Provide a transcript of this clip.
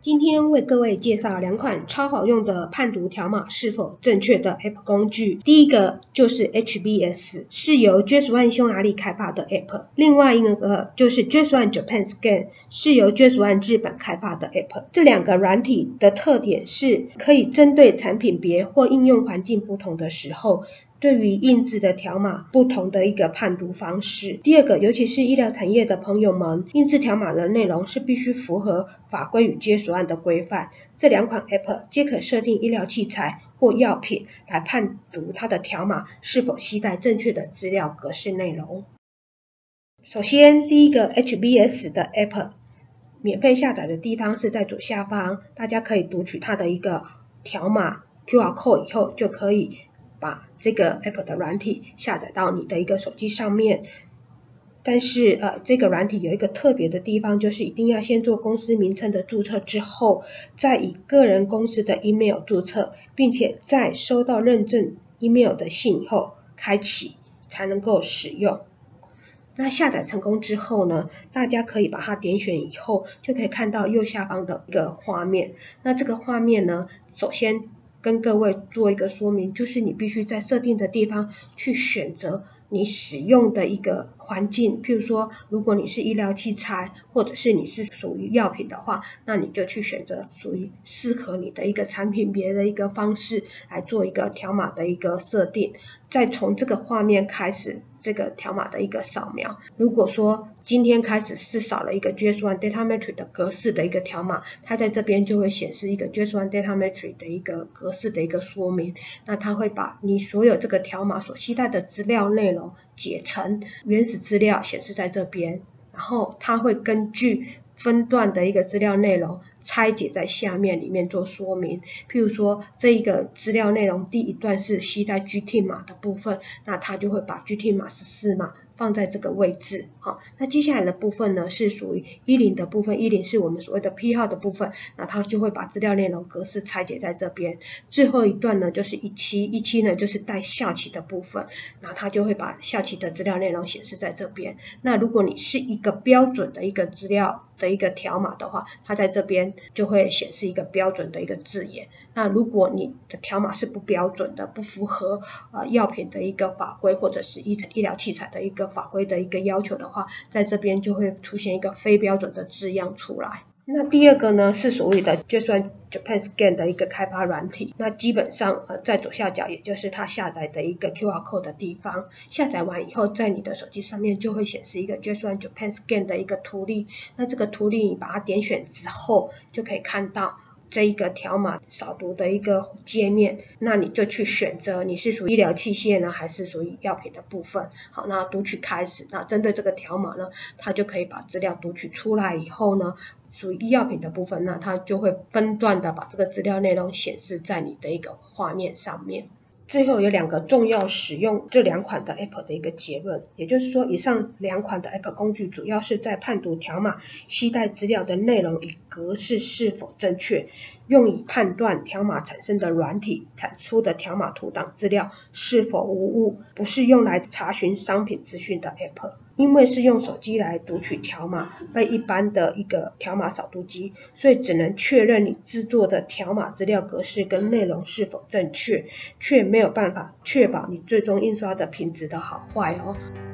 今天为各位介绍两款超好用的判读条码是否正确的 App 工具。第一个就是 HBS， 是由 JustOne 匈牙利开发的 App。另外一个就是 JustOne Japan Scan， 是由 JustOne 日本开发的 App。这两个软体的特点是可以针对产品别或应用环境不同的时候，对于印制的条码不同的一个判读方式。第二个，尤其是医疗产业的朋友们，印制条码的内容是必须符合法规与JustOne的规范。这两款 App 皆可设定医疗器材或药品来判读它的条码是否携带正确的资料格式内容。首先，第一个 HBS 的 App 免费下载的地方是在左下方，大家可以读取它的一个条码 QR code 以后，就可以把这个 App 的软体下载到你的一个手机上面。但是这个软体有一个特别的地方，就是一定要先做公司名称的注册之后，再以个人公司的 email 注册，并且在收到认证 email 的信以后开启才能够使用。那下载成功之后呢，大家可以把它点选以后，就可以看到右下方的一个画面。那这个画面呢，首先跟各位做一个说明，就是你必须在设定的地方去选择你使用的一个环境，譬如说如果你是医疗器材或者是你是属于药品的话，那你就去选择属于适合你的一个产品别的一个方式来做一个条码的一个设定，再从这个画面开始这个条码的一个扫描。如果说今天开始是扫了一个 JustOne Data Matrix 的格式的一个条码，它在这边就会显示一个 JustOne Data Matrix 的一个格式的一个说明，那它会把你所有这个条码所携带的资料内容解成原始资料显示在这边，然后它会根据分段的一个资料内容拆解在下面里面做说明。譬如说这一个资料内容第一段是携带 GT 码的部分，那它就会把 GT 码14码放在这个位置。好，那接下来的部分呢是属于10的部分，10是我们所谓的批号的部分，那它就会把资料内容格式拆解在这边。最后一段呢就是17呢就是带校期的部分，那它就会把校期的资料内容显示在这边。那如果你是一个标准的一个资料的一个条码的话，它在这边就会显示一个标准的一个字眼。那如果你的条码是不标准的，不符合药品的一个法规或者是医疗器材的一个法规的一个要求的话，在这边就会出现一个非标准的字样出来。那第二个呢是所谓的 JustOne Japan Scan 的一个开发软体，那基本上在左下角也就是它下载的一个 QR code 的地方，下载完以后在你的手机上面就会显示一个 JustOne Japan Scan 的一个图例，那这个图例你把它点选之后就可以看到这一个条码扫读的一个界面，那你就去选择你是属于医疗器械呢还是属于药品的部分。好，那读取开始，那针对这个条码呢，它就可以把资料读取出来以后呢，属于医药品的部分，那它就会分段的把这个资料内容显示在你的一个画面上面。最后有两个重要使用这两款的 App 的一个结论，也就是说以上两款的 App 工具主要是在判读条码携带资料的内容与格式是否正确，用以判断条码产生的软体产出的条码图档资料是否无误，不是用来查询商品资讯的 App。因为是用手机来读取条码，非一般的一个条码扫读机，所以只能确认你制作的条码资料格式跟内容是否正确，却没有办法确保你最终印刷的品质的好坏哦。